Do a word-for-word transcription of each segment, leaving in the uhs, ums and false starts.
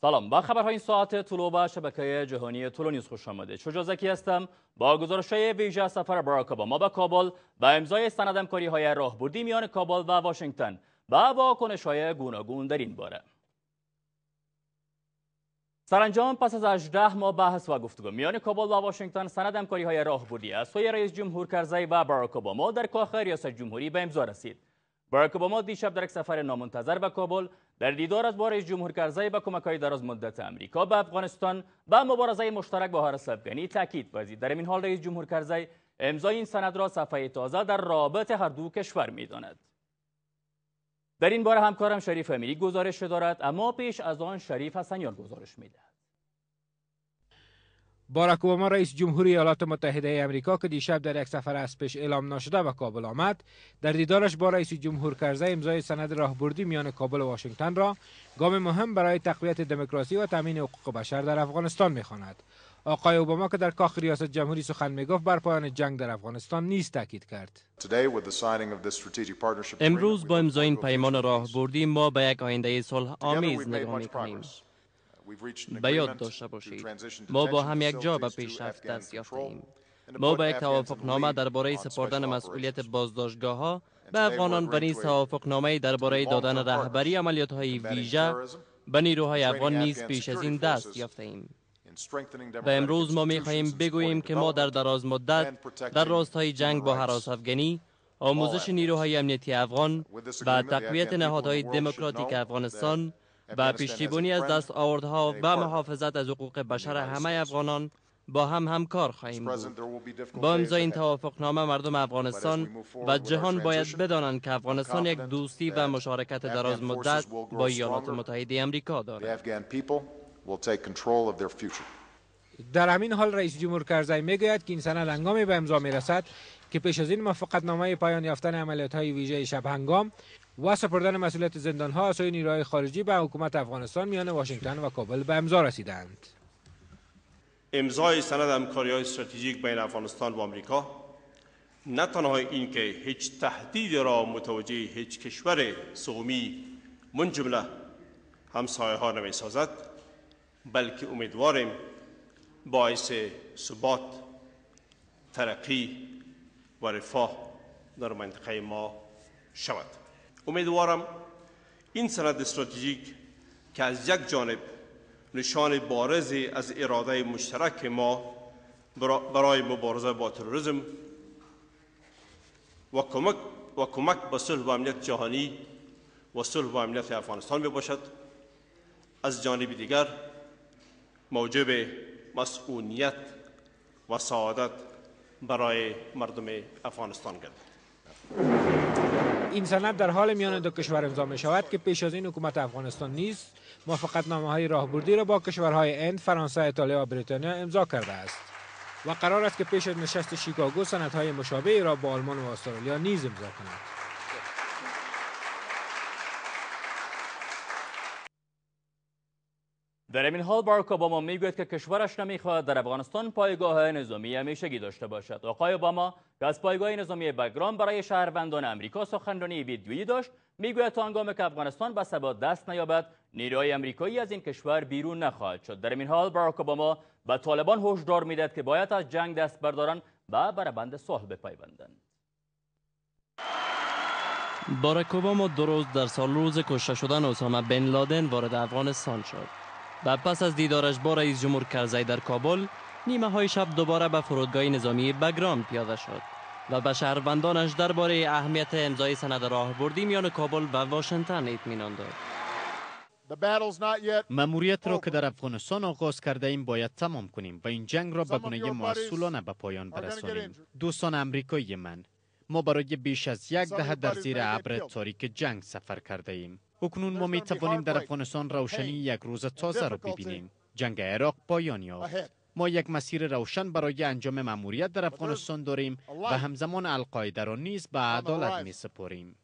سلام، با خبرهای این ساعت طلوع به شبکه جهانی طلوع نیوز خوش آمدید. شجاع زکی هستم. با گزارش‌های ویژه سفر باراک اوباما به کابل و امضای سند همکاری‌های راهبردی میان کابل و واشنگتن و واکنش‌های گوناگون در این باره. سرانجام پس از هجده ماه بحث و گفتگو میان کابل و واشنگتن سند همکاری‌های راهبردی از سوی رئیس جمهور کرزی و باراک اوباما در کاخ ریاست جمهوری به امضا رسید. باراک اوباما دیشب در یک سفر نامنتظر به کابل در دیدار از با رئیس جمهور کرزی به کمک‌های دراز مدت امریکا به افغانستان و مبارزه مشترک با حارس افغانی تاکید ورزید. در این حال رئیس جمهور کرزی امضای این سند را صفحه تازه در رابطه هر دو کشور می‌داند. در این باره همکارم شریف امیری گزارش دارد، اما پیش از آن شریف حسنیان گزارش می‌دهد. باراک اوباما رئیس جمهوری ایالات متحده آمریکا که دیشب در یک سفر از پیش اعلام نشده به کابل آمد، در دیدارش با رئیس جمهور کرزی امضای سند راهبردی میان کابل و واشنگتن را گام مهم برای تقویت دموکراسی و تامین حقوق بشر در افغانستان می‌خواند. آقای اوباما که در کاخ ریاست جمهوری سخن می‌گفت بر پایان جنگ در افغانستان نیز تاکید کرد. امروز با امضای این پیمان راهبردی ما به یک آینده صلح آمیز نگاه می‌کنیم. به یاد داشته باشید ما با هم یک جا به پیشرفت دست یافته‌ایم. ما به یک توافقنامه درباره سپردن مسئولیت بازداشتگاه‌ها به افغانان و نیز توافقنامه درباره دادن رهبری عملیات‌های ویژه به نیروهای افغان نیز پیش از این دست یافته‌ایم. و امروز ما می‌خواهیم بگوییم که ما در دراز مدت در راستای جنگ با حراس افغانی، آموزش نیروهای امنیتی افغان و تقویت نهادهای دموکراتیک افغانستان و پشتیبانی از دستاوردها و محافظت از حقوق بشر همه افغانان با هم همکار خواهیم بود. با امضای این توافقنامه مردم افغانستان و جهان باید بدانند که افغانستان یک دوستی و مشارکت دراز مدت با ایالات متحده آمریکا دارد. در همین حال رئیس جمهور کرزی میگوید که این سند هنگامی به امضا میرسد که پیش از این موافقتنامه پایان یافتن عملیات‌های ویژه شب هنگام و سپردن مسئولیت زندان‌ها از سوی نیروهای خارجی به حکومت افغانستان میان واشنگتن و کابل به امضا رسیدند. امضای سند همکاری‌های استراتژیک بین افغانستان و آمریکا نه تنها این که هیچ تهدید را متوجه هیچ کشور سومی من جمله همسایه‌ها نمی‌سازد، بلکه امیدواریم باعث ثبات، ترقی و رفاه در منطقه ما شود. امیدوارم این سند استراتژیک که از یک جانب نشان بارزی از اراده مشترک ما برای مبارزه با تروریسم و کمک و کمک به صلح و امنیت جهانی و صلح و امنیت افغانستان باشد، از جانب دیگر موجب مسئولیت و سعادت برای مردم افغانستان گردد. این سند در حال میان دو کشور امضا می شود که پیش از این حکومت افغانستان نیز موافقتنامه‌های راهبردی را با کشورهای هند، فرانسه، ایتالیا و بریتانیا امضا کرده است و قرار است که پیش از نشست شیکاگو سندهای مشابهی را با آلمان و استرالیا نیز امضا کند. در این حال باراک اوباما میگوید که کشورش نمیخواهد در افغانستان پایگاه نظامی همیشگی داشته باشد. آقای اوباما که از پایگاه نظامی بگرام برای شهروندان امریکا سخنرانی ویدیویی داشت، میگوید تا هنگامی که افغانستان به ثبات دست نیابد نیروهای امریکایی از این کشور بیرون نخواهد شد. در این حال باراک اوباما به طالبان هشدار میدهد که باید از جنگ دست بردارند و بر بند صلح بپیوندند. باراک اوباما دو روز در سال روز کشته شدن اسامه بن لادن وارد افغانستان شد و پس از دیدارش با رئیس جمهور کرزی در کابل نیمه های شب دوباره به فرودگاه نظامی بگرام پیاده شد و به شهروندانش درباره اهمیت امضای سند راهبردی میان کابل و واشنگتن اطمینان داد. مأموریت را که در افغانستان آغاز کرده ایم باید تمام کنیم و این جنگ را به گونه مسئولانه به پایان برسانیم. دوستان امریکایی من، ما برای بیش از یک دهه در زیر ابر تاریک جنگ سفر کرده ایم. اکنون ما می توانیم در افغانستان روشنی یک روز تازه را ببینیم. جنگ عراق پایان یافت. ما یک مسیر روشن برای انجام مأموریت در افغانستان داریم و همزمان القاعده را نیز به عدالت می سپاریم.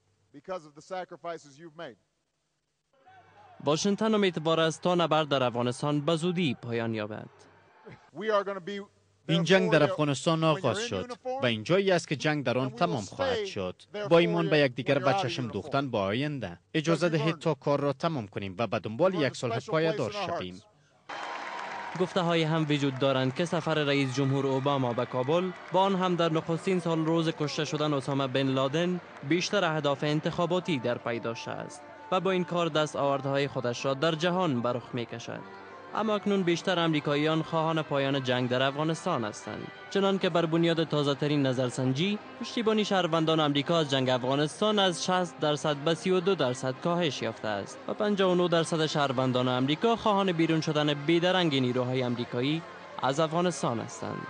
واشنگتن امیدوار است تا نبرد در افغانستان به زودی پایان یابد. این جنگ در افغانستان آغاز شد و اینجایی است که جنگ در آن تمام خواهد شد. با ایمان به یکدیگر به چشم دوختن با آینده، اجازه دهید تا کار را تمام کنیم و به دنبال یک صلح پایدار شویم. گفته های هم وجود دارند که سفر رئیس جمهور اوباما به کابل، با آن هم در نخستین سال روز کشته شدن اسامه بن لادن، بیشتر اهداف انتخاباتی در پی داشته است و با این کار دستاوردهای خودش را در جهان به رخ می کشد. اما اکنون بیشتر امریکاییان خواهان پایان جنگ در افغانستان هستند، چنان که بر بنیاد تازه ترین نظرسنجی، پشتیبانی شهروندان امریکا از جنگ افغانستان از شصت درصد به سی و دو درصد کاهش یافته است و پنجاه و نه درصد شهروندان امریکا خواهان بیرون شدن بیدرنگ نیروهای امریکایی از افغانستان هستند.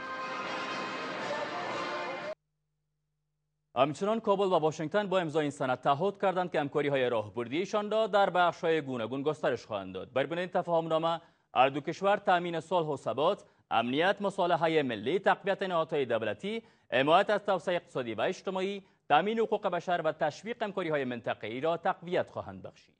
همچنان کابل و واشنگتن با امضای این سند تعهد کردند که همکاری‌های راهبردیشان را در بخش‌های گوناگون گسترش خواهند داد. بر بنیاد تفاهم‌نامه هر دو کشور تامین صلح و ثبات، امنیت، مصالحه ملی، تقویت نهادهای دولتی، حمایت از توسعه اقتصادی و اجتماعی، تامین حقوق بشر و تشویق همکاری‌های منطقه‌ای را تقویت خواهند بخشید.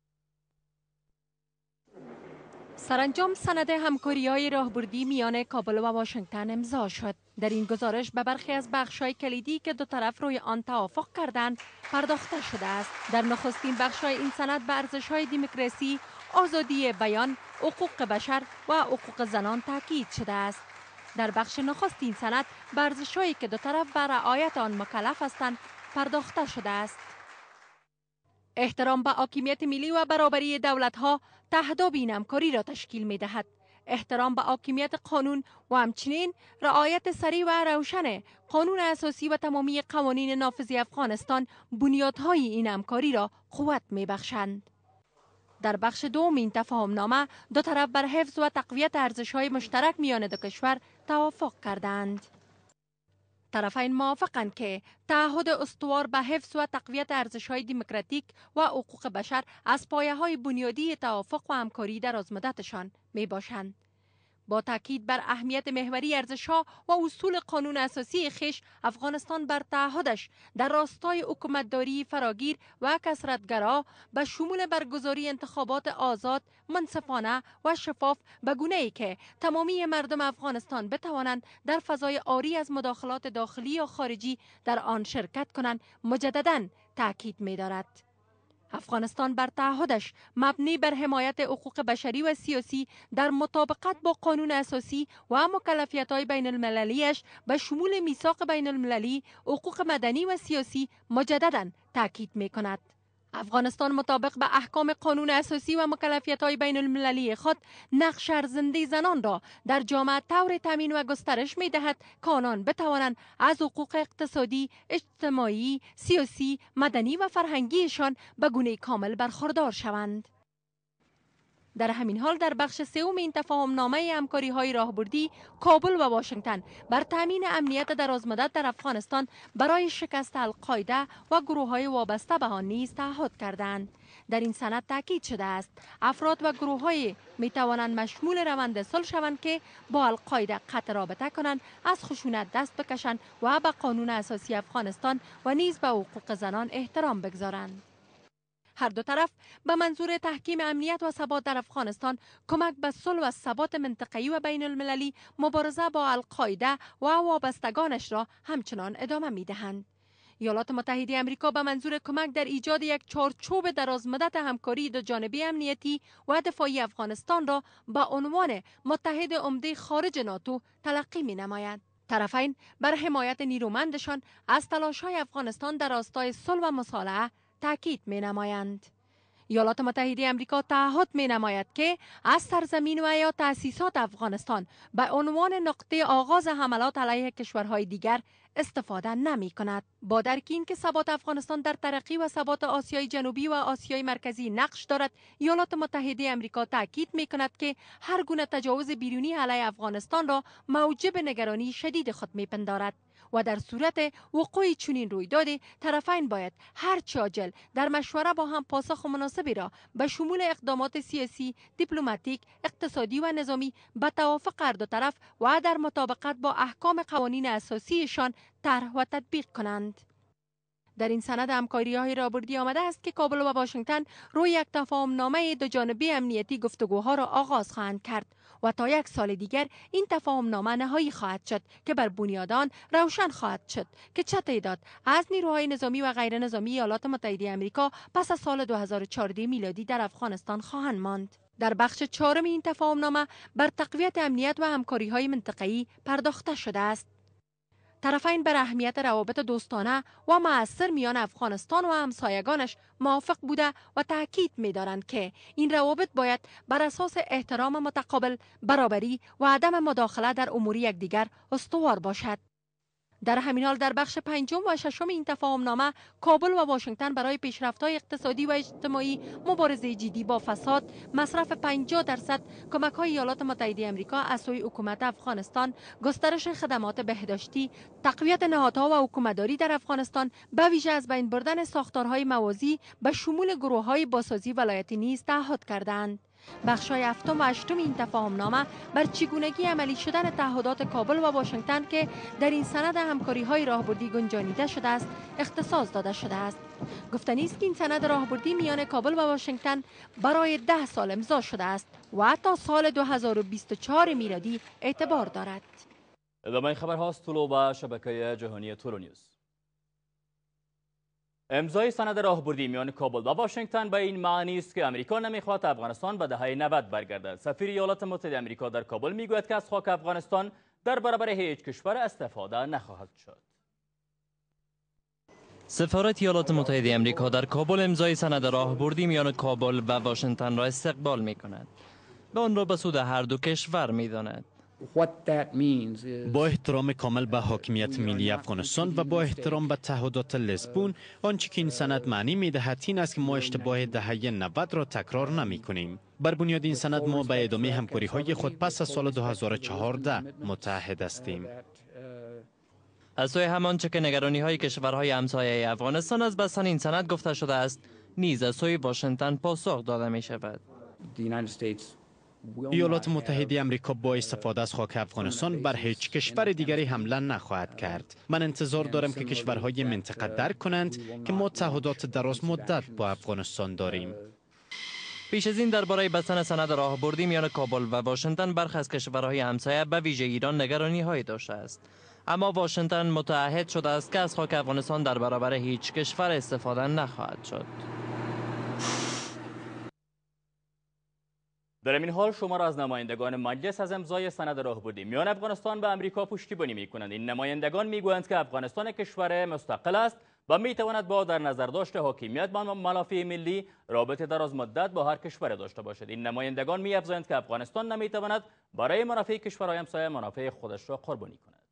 سرانجام سند همکاری‌های راهبردی میان کابل و واشنگتن امضا شد. در این گزارش به برخی از بخش‌های کلیدی که دو طرف روی آن توافق کردند پرداخته شده است. در نخستین بخش‌های این سند به ارزش‌های دموکراسی، آزادی بیان، حقوق بشر و حقوق زنان تاکید شده است. در بخش نخستین سند به ارزش‌هایی که دو طرف به رعایت آن مکلف هستند پرداخته شده است. احترام به حاکمیت ملی و برابری دولت‌ها تهداب این همکاری را تشکیل می‌دهد. احترام به حاکمیت قانون و همچنین رعایت سریع و روشن قانون اساسی و تمامی قوانین نافذ افغانستان بنیادهای این همکاری را قوت می‌بخشند. در بخش دوم این تفاهمنامه دو طرف بر حفظ و تقویت ارزش‌های مشترک میان دو کشور توافق کردند. طرفین موافقند که تعهد استوار به حفظ و تقویت ارزش‌های دموکراتیک و حقوق بشر از پایه‌های بنیادی توافق و همکاری درازمدتشان میباشند. با تاکید بر اهمیت محوری ارزش‌ها و اصول قانون اساسی خویش، افغانستان بر تعهدش در راستای حکومتداری فراگیر و کثرت‌گرا به شمول برگزاری انتخابات آزاد، منصفانه و شفاف به گونه‌ای که تمامی مردم افغانستان بتوانند در فضای عاری از مداخلات داخلی یا خارجی در آن شرکت کنند مجدداً تاکید می‌دارد. افغانستان بر تعهدش مبنی بر حمایت حقوق بشری و سیاسی در مطابقت با قانون اساسی و مکلفیت‌های بین المللیش به شمول میثاق بین المللی حقوق مدنی و سیاسی مجدداً تاکید می‌کند. افغانستان مطابق به احکام قانون اساسی و مکلفیت‌های بین المللی خود نقش ارزنده زنان را در جامعه طور تامین و گسترش می‌دهد که آنان بتوانند از حقوق اقتصادی، اجتماعی، سیاسی، مدنی و فرهنگیشان به گونه کامل برخوردار شوند. در همین حال در بخش سوم این تفاهمنامه همکاری‌های راهبردی، کابل و واشنگتن بر تامین امنیت درازمدت در افغانستان برای شکست القاعده و گروه‌های وابسته به آن نیز تعهد کردند. در این سند تاکید شده است افراد و گروه‌های می‌توانند مشمول روند صلح شوند که با القاعده قطع رابطه کنند، از خشونت دست بکشند و به قانون اساسی افغانستان و نیز به حقوق زنان احترام بگذارند. هر دو طرف به منظور تحکیم امنیت و ثبات در افغانستان، کمک به صلح و ثبات منطقه‌ای و بین المللی، مبارزه با القاعده و وابستگانش را همچنان ادامه می‌دهند. ایالات متحده آمریکا به منظور کمک در ایجاد یک چارچوب درازمدت همکاری دو جانبه امنیتی و دفاعی افغانستان را به عنوان متحد عمده خارج ناتو تلقی می‌نماید. طرفین بر حمایت نیرومندشان از تلاش‌های افغانستان در راستای صلح و مصالحه تاکید می نمایند. ایالات متحده آمریکا تعهد می نماید که از سرزمین و یا تأسیسات افغانستان به عنوان نقطه آغاز حملات علیه کشورهای دیگر استفاده نمی کند. با درک این که ثبات افغانستان در ترقی و ثبات آسیای جنوبی و آسیای مرکزی نقش دارد، ایالات متحده آمریکا تاکید می کند که هر گونه تجاوز بیرونی علیه افغانستان را موجب نگرانی شدید خود می پندارد و در صورت وقوع چنین رویدادی طرفین باید هر چه عاجل در مشوره با هم پاسخ مناسبی را به شمول اقدامات سیاسی، دیپلماتیک، اقتصادی و نظامی به توافق هر دو طرف و در مطابقت با احکام قوانین اساسیشان طرح و تطبیق کنند. در این سند همکاری‌های راهبردی آمده است که کابل و واشنگتن روی یک تفاهم‌نامه دو جانبه امنیتی گفتگوها را آغاز خواهند کرد و تا یک سال دیگر این تفاهم‌نامه نهایی خواهد شد که بر بنیاد آن روشن خواهد شد که چه تعداد از نیروهای نظامی و غیر نظامی ایالات متحده آمریکا پس از سال دو هزار و چهارده میلادی در افغانستان خواهند ماند. در بخش چهارم این تفاهم‌نامه بر تقویت امنیت و همکاری‌های منطقه‌ای پرداخته شده است. طرفین بر اهمیت روابط دوستانه و مؤثر میان افغانستان و همسایگانش موافق بوده و تاکید می‌دارند که این روابط باید بر اساس احترام متقابل، برابری و عدم مداخله در امور یکدیگر استوار باشد. در همین حال در بخش پنجم و ششم این تفاهم‌نامه کابل و واشنگتن برای پیشرفت‌های اقتصادی و اجتماعی، مبارزه جدی با فساد، مصرف پنجاه درصد کمک‌های ایالات متحده آمریکا از سوی حکومت افغانستان، گسترش خدمات بهداشتی، تقویت نهادها و حکومتداری در افغانستان، به ویژه از بین بردن ساختارهای موازی به شمول گروه‌های بازسازی ولایتی نیز تعهد کردند. بخش‌های هفتم و هشتم این تفاهم‌نامه بر چگونگی عملی شدن تعهدات کابل و واشنگتن که در این سند همکاری‌های راهبردی گنجانیده شده است اختصاص داده شده است. گفتنی است که این سند راهبردی میان کابل و واشنگتن برای ده سال امضا شده است و تا سال دو هزار و بیست و چهار میلادی اعتبار دارد. ادامه خبر هاست طلوع به شبکه جهانی تورو نیوز. امضای سند راهبردی میان کابل و واشنگتن به این معنی است که امریکا نمیخواهد افغانستان به دهه نود برگردد. سفیر ایالات متحده آمریکا در کابل میگوید که از خاک افغانستان در برابر هیچ کشور استفاده نخواهد شد. سفارت ایالات متحده آمریکا در کابل امضای سند راهبردی میان کابل و واشنگتن را استقبال میکند و آن را به سود هر دو کشور میداند. با احترام کامل به حاکمیت ملی افغانستان و با احترام به تعهدات لیسبون، آنچه که این سند معنی می‌دهد این است که ما اشتباه دهه نود را تکرار نمی‌کنیم. بر بنیاد این سند ما به ادامه همکاری‌های خود پس از سال دو هزار و چهارده متحد هستیم. از سوی همان چه که نگرانی‌های کشورهای همسایه افغانستان از بستن این سند گفته شده است، نیز از سوی واشنگتن پاسخ داده می‌شود. ایالات متحده آمریکا با استفاده از خاک افغانستان بر هیچ کشور دیگری حمله نخواهد کرد. من انتظار دارم که کشورهای منطقه درک کنند که ما تعهدات دراز مدت با افغانستان داریم. پیش از این درباره بستن سند راهبردی میان کابل و واشنگتن برخی از کشورهای همسایه به ویژه ایران نگرانی‌هایی داشته است. اما واشنگتن متعهد شده است که از خاک افغانستان در برابر هیچ کشور استفاده نخواهد شد. در این حال شمار از نمایندگان مجلس از امضای سند راهبردی میان افغانستان و امریکا پشتیبانی می‌کنند. این نمایندگان میگویند که افغانستان کشور مستقل است و میتواند با در نظر داشت حاکمیت با منافع ملی رابطه دراز مدت با هر کشور داشته باشد. این نمایندگان می‌افزایند که افغانستان نمیتواند برای منافع کشورهای همسایه منافع خودش را قربانی کند.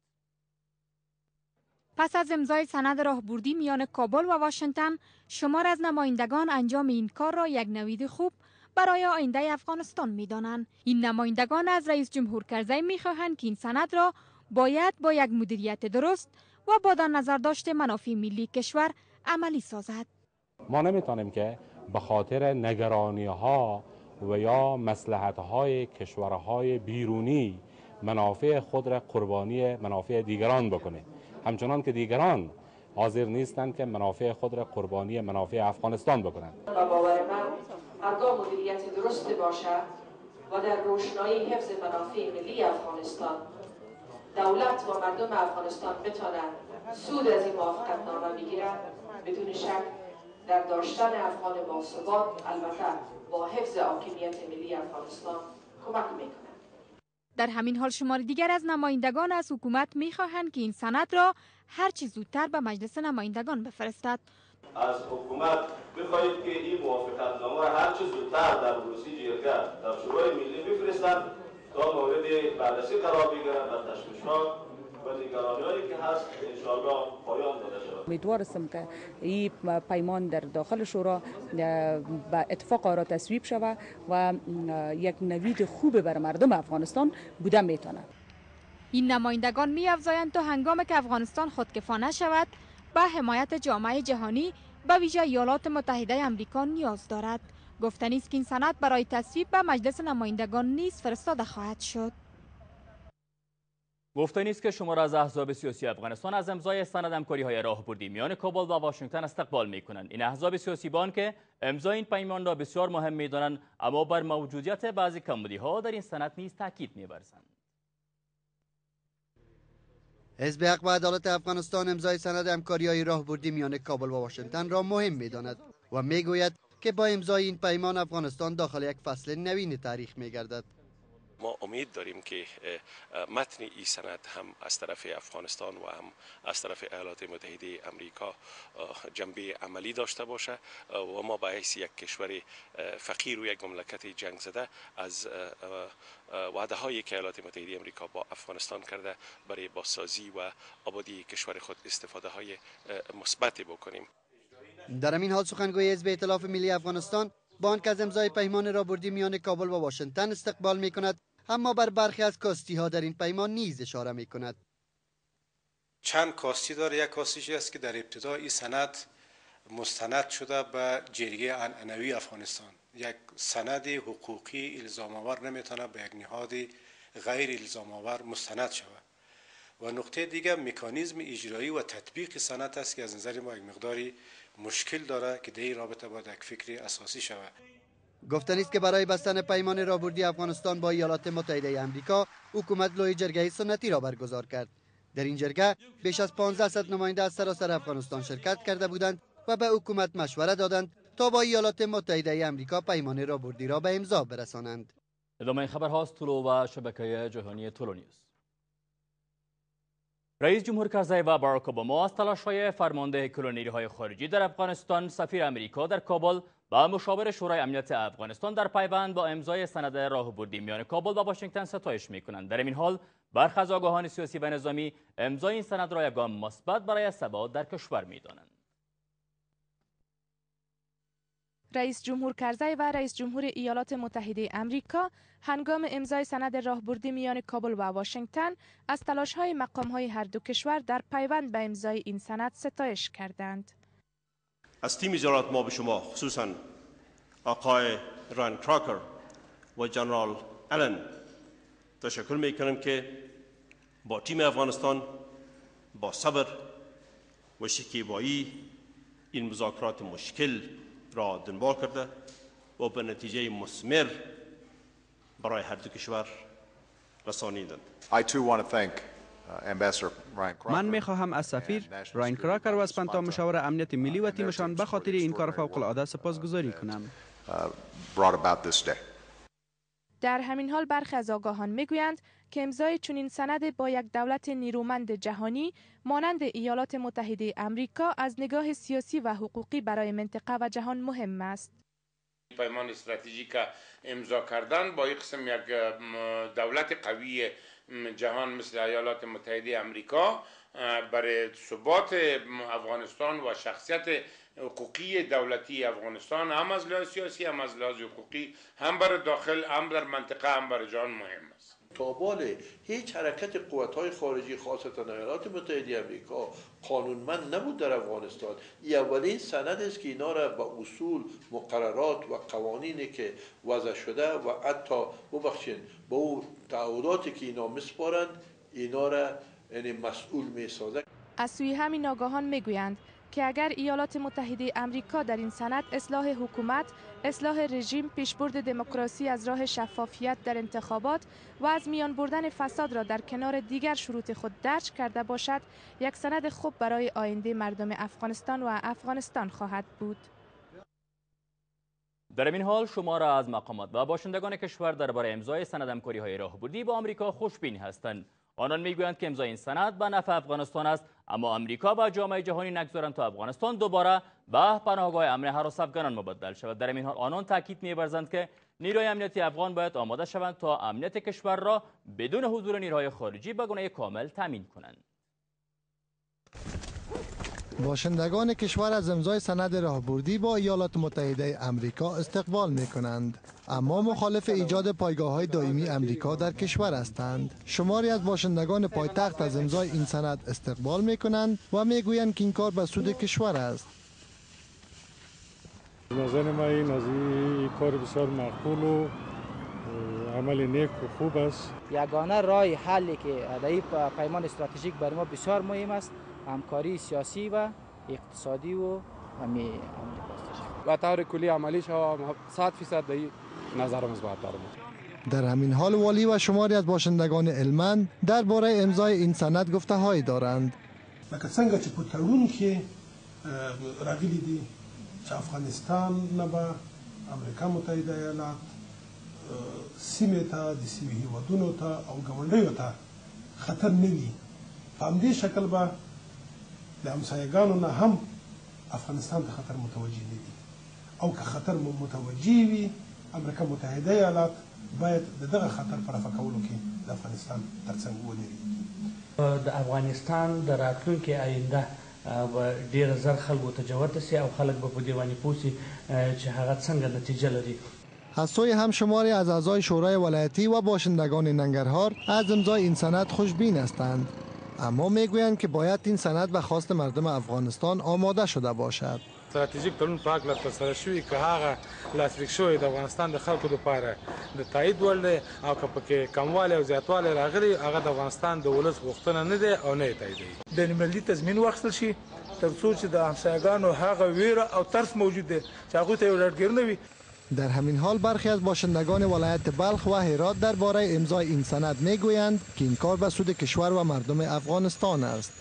پس از امضای سند راهبردی میان کابل و واشنگتن، شمار از نمایندگان انجام این کار را یک نوید خوب برای آینده افغانستان می‌دانند. این نمایندگان از رئیس جمهور کرزی می‌خواهند که این سند را باید با یک مدیریت درست و با در نظر داشت منافع ملی کشور عملی سازد. ما نمی‌توانیم که به خاطر نگرانی‌ها و یا مصلحت‌های کشورهای بیرونی منافع خود را قربانی منافع دیگران بکنیم، همچنان که دیگران حاضر نیستند که منافع خود را قربانی منافع افغانستان بکنند. باور من هرگاه مدیریت درست باشد و در روشنایی حفظ منافع ملی افغانستان، دولت و مردم افغانستان بتوانند سود از این موافقتنامه بگیرند، بدون شک در داشتن افغان باثبات، البته با حفظ حاکمیت ملی افغانستان کمک میکنند. در همین حال شمار دیگر از نمایندگان از حکومت میخواهند که این سند را هر چه زودتر به مجلس نمایندگان بفرستد. از حکومت بخواهید که این موافقتنامه را هر چه زودتر در روسی جرگه در شورای ملی بفرستند تا مورد بررسی قرار بگیرد و تشویش‌ها و نگرانی‌هایی که هست انشاءالله پایان داده شود. امیدوارم که این پیمان در داخل شورا به اتفاق را تصویب شود و یک نوید خوب بر مردم افغانستان بوده میتواند. این نمایندگان می‌افزایند تا هنگامی که افغانستان خودکفا شود به حمایت جامعه جهانی به ویژه ایالات متحده آمریکا نیاز دارد. گفتنی است که این سند برای تصویب به مجلس نمایندگان نیز فرستاده خواهد شد. گفته نیست که شمار از احزاب سیاسی افغانستان از امضای سند همکاری‌های راهبردی میان کابل و واشنگتن استقبال می‌کنند. این احزاب سیاسی بان که امضای این پیمان را بسیار مهم می‌دانند، اما بر موجودیت بعضی کمبودی‌ها در این سند نیز تاکید می‌ورزند. حزب حق و عدالت افغانستان امضای سند همکاری‌های راهبردی میان کابل و واشنگتن را مهم می‌داند و می‌گوید که با امضای این پیمان افغانستان داخل یک فصل نوین تاریخ می‌گردد. ما امید داریم که متن این سند هم از طرف افغانستان و هم از طرف ایالات متحده امریکا جنبه عملی داشته باشه و ما به حیث یک کشور فقیر و یک مملکت جنگ زده از وعده هایی که ایالات متحده امریکا با افغانستان کرده برای بازسازی و آبادی کشور خود استفاده های مثبت بکنیم. در همین حال سخنگوی حزب ائتلاف ملی افغانستان با آنکه از امضای پیمان راهبردی میان کابل و واشنگتن استقبال می‌کند، اما بر برخی از کاستی‌ها در این پیمان نیز اشاره می‌کند. چند کاستی داره. یک کاستیش است که در ابتدا این سند مستند شده به جرگه عنعنوی افغانستان. یک سند حقوقی الزام آور نمیتونه به یک نهاد غیر الزام آور مستند شود. و نقطه دیگه مکانیزم اجرایی و تطبیق سند است که از نظر ما یک مقداری مشکل داره که در این رابطه باید یک فکر اساسی شود. گفتنی است که برای بستن پیمان راهبردی افغانستان با ایالات متحده آمریکا، حکومت لوی جرگه سنتی را برگزار کرد. در این جرگه بیش از پانزده صد نماینده از سراسر افغانستان شرکت کرده بودند و به حکومت مشوره دادند تا با ایالات متحده آمریکا پیمان راهبردی را به امضا برسانند. ادامه خبرهاست. طلو و شبکه جهانی طلو نیوز. رئیس جمهور کرزی و باراک اوباما از تلاش‌های فرمانده کلونی‌های خارجی در افغانستان، سفیر امریکا در کابل و مشاور شورای امنیت افغانستان در پیوند با امضای سند راهبردی میان کابل و واشنگتن ستایش می‌کنند. در این حال برخی از آگاهان سیاسی و نظامی امضای این سند را یک گام مثبت برای ثبات در کشور می‌دانند. رئیس جمهور کرزی و رئیس جمهور ایالات متحده آمریکا هنگام امضای سند راهبردی میان کابل و واشنگتن از تلاش‌های مقام‌های هر دو کشور در پیوند به امضای این سند ستایش کردند. از تیم زیارت ما به شما، خصوصا آقای ران کراکر و جنرال آلن، تشکر میکنم که با تیم افغانستان با صبر و شکیبایی این مذاکرات مشکل را دنبال کرده و به نتیجه مثمر برای هر دو کشور رسانیدند. من میخواهم از سفیر راین کراکر و از پنتاه مشاور امنیت ملی و تیمشان به خاطر این کار فوق العاده سپاسگزاری کنم. در همین حال برخی از آگاهان میگویند که امضای چنین سند با یک دولت نیرومند جهانی مانند ایالات متحده آمریکا از نگاه سیاسی و حقوقی برای منطقه و جهان مهم است. پیمان استراتژیک امضا کردن با یک قسم یک دولت قوی جهان مثل ایالات متحده آمریکا برای ثبات افغانستان و شخصیت حقوقی دولتی افغانستان هم از لحاظ سیاسی هم از لحاظ حقوقی هم برای داخل هم در منطقه هم برای جهان مهم است. تابال هیچ حرکت قوت‌های خارجی خاصتا ایالات متحده آمریکا قانونمند نبود در افغانستان. این اولین سند است که اینا را به اصول، مقررات و قوانینی که وضع شده و حتی ببخشید به اون تعهداتی که اینا میسپارند اینا را یعنی مسئول میسازه. از سوی همین آگاهان میگویند که اگر ایالات متحده آمریکا در این سند اصلاح حکومت، اصلاح رژیم، پیشبرد دموکراسی از راه شفافیت در انتخابات و از میان بردن فساد را در کنار دیگر شروط خود درج کرده باشد، یک سند خوب برای آینده مردم افغانستان و افغانستان خواهد بود. در این حال شمار از مقامات و باشندگان کشور درباره امضای سند همکاری‌های راهبردی با آمریکا خوشبین هستند. آنان میگویند که امضای این سند به نفع افغانستان است، اما آمریکا و جامعه جهانی نگذارند تا افغانستان دوباره به پناهگاه امن هراس افغانان مبدل شود. در این حال آنان تاکید می‌ورزند که نیروهای امنیتی افغان باید آماده شوند تا امنیت کشور را بدون حضور نیروهای خارجی به گونه کامل تامین کنند. باشندگان کشور از امضای سند راهبردی با ایالات متحده آمریکا استقبال می کنند، اما مخالف ایجاد پایگاه‌های دائمی آمریکا در کشور هستند. شماری از باشندگان پایتخت از امضای این سند استقبال می کنند و می گویند که این کار به سود کشور است. نظر ما این از این کار بسیار معقول و عمل نیک و خوب است. یگانه راه حلی که در این پیمان استراتژیک برای ما بسیار مهم است همکاری سیاسی و اقتصادی و همی و طور کلی عملی شود صد فیصد در نظر مثبت دارم. در همین حال والی و شماری از باشندگان علمند درباره امضای این سند گفته هایی دارند. لکه څنګه چې په تړون کې راغلي دي چې افغانستان نه به امریکا متحده ایالات سیمې ته د سیمې هیوادونو ته او ګاونډیو ته خطر نه وي په همدې شکل به د همسایګانو نه هم افغانستان ته خطر متوجه نه وي او که خطر متوجه وي امریکا متحده ایالات باید د دغه خطر په رفع کولو کې د افغانستان ترڅنګ ودرېږي. د افغانستان د راتلونکي آینده ډېر زر خلکو ته جوته سي او خلک به په دې باندې پوه سي چې هغه څنګه نتیجه لري. از سوی هم شماری از اعضای شورای ولایتی و باشندگان ننگرهار از امضای این سند خوشبین هستند، اما میگویند که باید این سند به خواست مردم افغانستان آماده شده باشد. استراتیژیک تړون پاک لا ترسره شوی که هغه لاسلیک شوی د افغانستان د خلکو لپاره د تایید وړ دی او که پکې کموالی او زیاتوالی راغلی هغه د افغانستان د ولس غوښتنه نه دی او نه یې تاییدوي. بین المللي تضمین واخیستل شي تر څو چې د همسایګانو هغه ویره او ترس موجود دی چې هغوی ته یو ډاډګیر نه وي. در همین حال برخی از باشندگان ولایت بلخ و هرات درباره امضای این سند میگویند که این کار به سود کشور و مردم افغانستان است.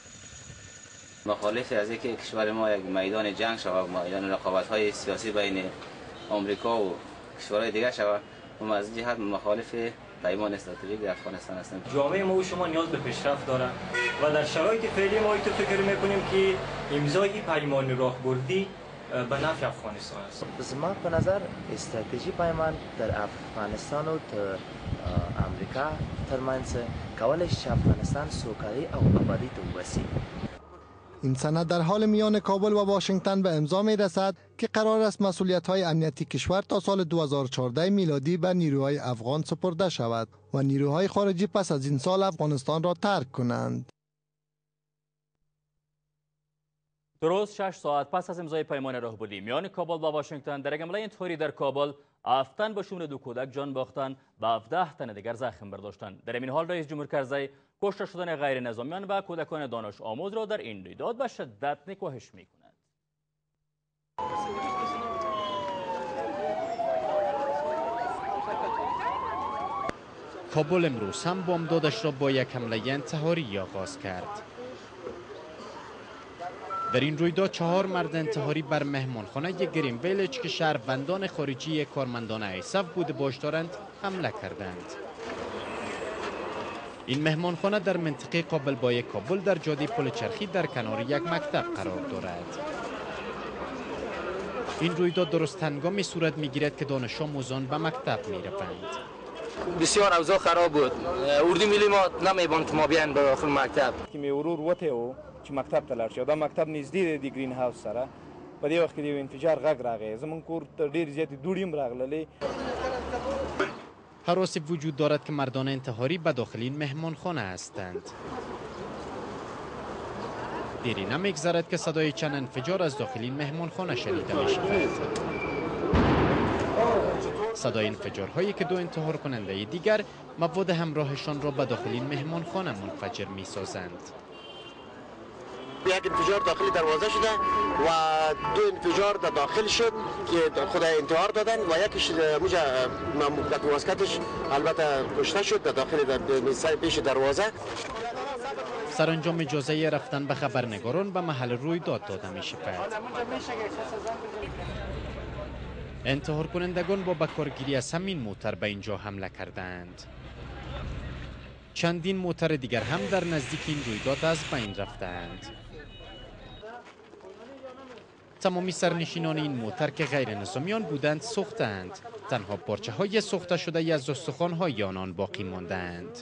مخالف از اینکه کشور ما یک میدان جنگ شود، میدان رقابت‌های سیاسی بین آمریکا و کشورهای دیگر شود، و از این جهت مخالف پیمان استراتژیک در افغانستان هستیم. جامعه ما و شما نیاز به پیشرفت دارد و در شرایط فعلی ما تو فکر میکنیم که امضای این پیمان راهبردی به نفع افغانستان است. زما په نظر استراتیژی پیمان در افغانستان و امریکا ترمنځ کولای شي افغانستان سوکالی او آبادی ته ورسي. این سند در حال میان کابل و واشنگتن به امضا می رسد که قرار است مسئولیت‌های امنیتی کشور تا سال دو هزار و چهارده میلادی به نیروهای افغان سپرده شود و نیروهای خارجی پس از این سال افغانستان را ترک کنند. درست شش ساعت پس از امضای پیمان راهبردی میان کابل و واشنگتن در یک حمله انتحاری در کابل هفت تن به شمول دو کودک جان باختند و هفده تن دیگر زخم برداشتند. در این حال رئیس جمهور کرزی کشته شدن غیر نظامیان و کودکان دانش آموز را در این رویداد به شدت نکوهش می کند. کابل امروز هم بامدادش را با یک حمله انتحاری آغاز کرد. در این رویداد چهار مرد انتحاری بر مهمانخانه گرین ویلج که شهروندان خارجی کارمندان ایسف بوده باش دارند حمله کردند. این مهمانخانه در منطقه قابل با کابل در جاده پل چرخی در کنار یک مکتب قرار دارد. این رویداد درست هنگامی صورت میگیرد که دانش آموزان به مکتب میروند. بسیار اوضاع خراب بود. اردو ملی ما نمیباند که ما بیاین به داخل مکتب. که می ورور وته او چې مکتب ته لاړ شو. دا مکتب نږدې دی د گرین هاوس سره. په دې وخت کې د انفجار غږ راغی. زمون کور ته ډیر زیات دوړې هم راغللې. هراسی وجود دارد که مردان انتحاری به داخل این مهمانخانه هستند. دیری نمیگذرد که صدای چند انفجار از داخل این مهمانخانه شنیده می شود. صدای انفجارهایی که دو انتحار کننده دیگر مواد همراهشان را به داخل این مهمانخانه منفجر می سازند. یک انفجار داخل دروازه شده و دو انفجار در داخل شد که خود انتحار دادن و یکیش موجه در واسکتش البته کشته شد در داخل در پیش دروازه. سرانجام اجازه رفتن به خبرنگاران به محل رویداد داده می شود. انتحار کنندگان با بکارگیری از همین موتر به اینجا حمله کردند. چندین موتر دیگر هم در نزدیک این رویداد از بین رفتند. تمامی سرنشینان این موتر که غیر نظامیان بودند سوختند. تنها پارچه های سوخته شده از استخوان های آنان باقی ماندند.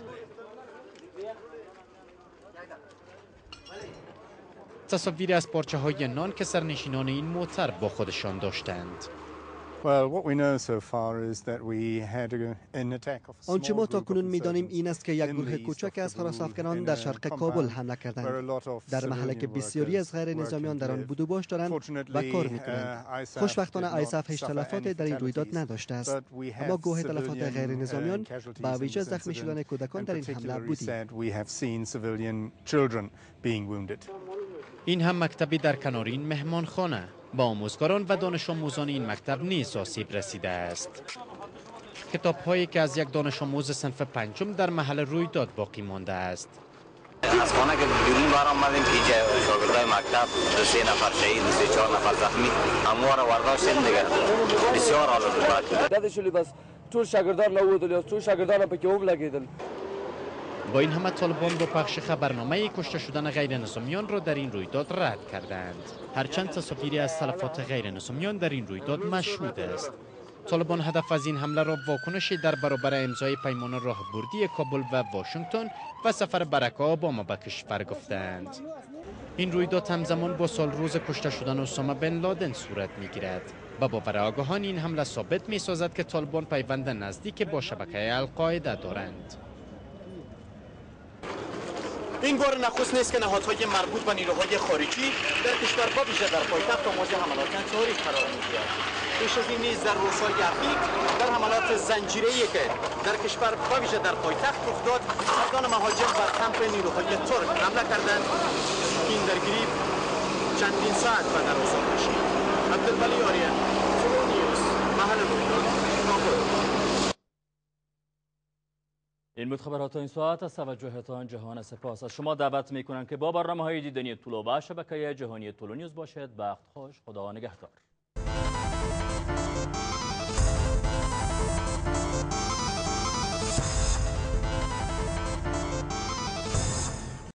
تصاویری از پارچه های نان که سرنشینان این موتر با خودشان داشتند. آنچه ما تاکنون می‌دانیم این است که یک گروه کوچک از هراس‌افکنان در شرق کابل حمله کردند. در محله که بسیاری از غیر نظامیان در آن بود و باش دارند و کار می‌کنند. خوشبختانه آیساف هیچ تلفات در این رویداد نداشته است، اما گواه تلفات غیر نظامیان با ویژه زخمی شدن کودکان در این حمله بودیم. این هم مکتبی در کنار این مهمانخانه با آموزگاران و دانش آموزان این مکتب نیز آسیب رسیده است. کتاب هایی که از یک دانش آموز صنف پنجم در محل رویداد باقی مانده است. از خانه که بیرون بار آمدیم که شاگردای مکتب دو سه نفر شهید، دو سه چهار نفر زخمی، همواره ورداشتیم دیگه. بسیار حالت بد. دادشلی بس ټول شاگردان نوودل، ټول شاگردان په کې وب لګیدل. با این همه طالبان با پخش خبرنامه کشته شدن غیر نظامیان را در این رویداد رد کردند. هرچند تصاویری از تلفات غیر نظامیان در این رویداد مشهود است. طالبان هدف از این حمله را واکنشی در برابر امضای پیمان راهبردی کابل و واشنگتن و سفر برک اوباما به کشور گفتند. این رویداد همزمان با سال روز کشته شدن اسامه بن لادن صورت می‌گیرد. با باور آگاهان این حمله ثابت می‌سازد که طالبان پیوند نزدیک با شبکه القاعده دارند. این بار نخست نیست که نهادهای مربوط به نیروهای خارجی در کشور با ویژه در پایتخت آماده حملات انتحاری قرار می‌گیرد. پیش از این نیز در روزهای اخیر در حملات زنجیره‌ای که در کشور با ویژه در پایتخت رخ داد، مردان مهاجم بر کمپ نیروهای ترک حمله کردند. این درگیری چندین ساعت به دراز کشید. عبدالولی آریان، فلو نیوز، محل رویداد، کابل. این بود خبرات این ساعت. از توجهتان جهان سپاس. از شما دعوت میکنم که با برنامه‌های دیدنی طلوع و شبکه جهانی طلوع نیوز باشد. وقت خوش. خدا نگهدار.